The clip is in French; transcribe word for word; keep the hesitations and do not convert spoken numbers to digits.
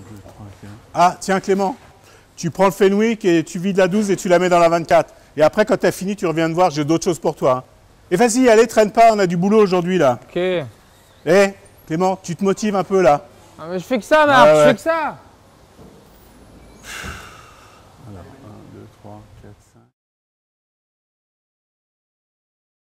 deux, trois, quatre. Ah, tiens Clément, tu prends le Fenwick et tu vides la douze et tu la mets dans la vingt-quatre. Et après, quand tu as fini, tu reviens me voir, j'ai d'autres choses pour toi. Hein. Et vas-y, allez, traîne pas, on a du boulot aujourd'hui là. Ok. Eh, Clément, tu te motives un peu là. Ah, mais je fais que ça, Marc, Ah ouais. je fais que ça. Alors, un, deux, trois, quatre, cinq.